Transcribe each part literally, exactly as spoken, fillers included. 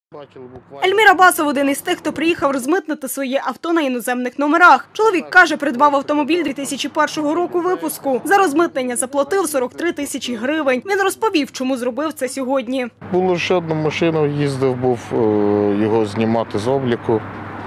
Ельмір Абасов – один із тих, хто приїхав розмитнити своє авто на іноземних номерах. Чоловік каже, придбав автомобіль дві тисячі першого року випуску. За розмитнення заплатив сорок три тисячі гривень. Він розповів, чому зробив це сьогодні. Було ще одну машину, їздив, був його знімати з обліку.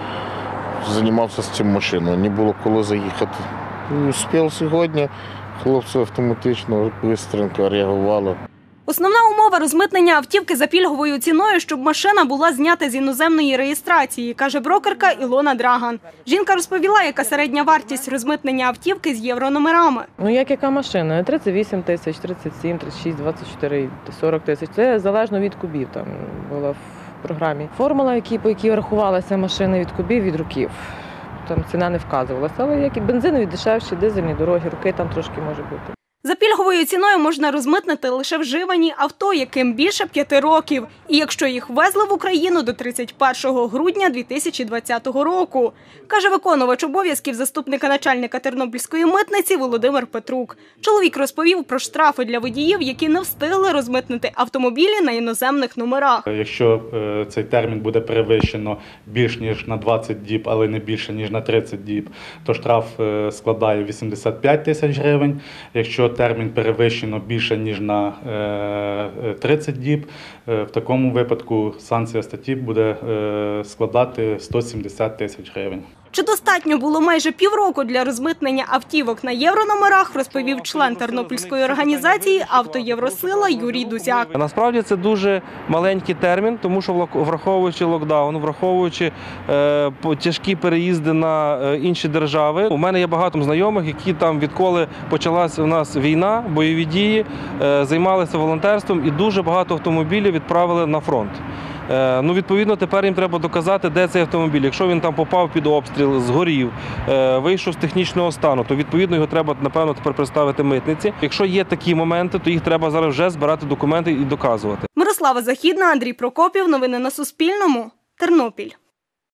Займався з цим машиною, не було коли заїхати. Успів сьогодні, хлопці автоматично, швидко реагували. Основна умова розмитнення автівки за пільговою ціною, щоб машина була знята з іноземної реєстрації, каже брокерка Ілона Драган. Жінка розповіла, яка середня вартість розмитнення автівки з єврономерами. Ну, як яка машина? тридцять вісім тисяч, тридцять сім, тридцять шість, двадцять чотири, сорок тисяч. Це залежно від кубів, там була в програмі. Формула, по якій рахувалася машина від кубів, від років. Там ціна не вказувалася, але як і бензинові дешевші, дизельні, дорогі, роки там трошки може бути. За пільговою ціною можна розмитнити лише вживані авто, яким більше п'яти років. І якщо їх ввезли в Україну до тридцять першого грудня дві тисячі двадцятого року, каже виконувач обов'язків заступника начальника Тернопільської митниці Володимир Петрук. Чоловік розповів про штрафи для водіїв, які не встигли розмитнити автомобілі на іноземних номерах. Якщо цей термін буде перевищено більш ніж на двадцять діб, але не більше ніж на тридцять діб, то штраф складає вісімдесят п'ять тисяч гривень. Якщо термін перевищено більше, ніж на тридцять діб, в такому випадку санкція статті буде складати сто сімдесят тисяч гривень. Чи достатньо було майже півроку для розмитнення автівок на єврономерах, розповів член тернопільської організації «Автоєвросила» Юрій Дузяк. Насправді це дуже маленький термін, тому що враховуючи локдаун, враховуючи е, тяжкі переїзди на інші держави. У мене є багато знайомих, які там відколи почалася у нас війна, бойові дії, е, займалися волонтерством і дуже багато автомобілів відправили на фронт. Ну, відповідно, тепер їм треба доказати, де цей автомобіль. Якщо він там попав під обстріл, згорів, вийшов з технічного стану, то, відповідно, його треба, напевно, тепер представити митниці. Якщо є такі моменти, то їх треба зараз вже збирати документи і доказувати. Мирослава Західна, Андрій Прокопів. Новини на Суспільному. Тернопіль.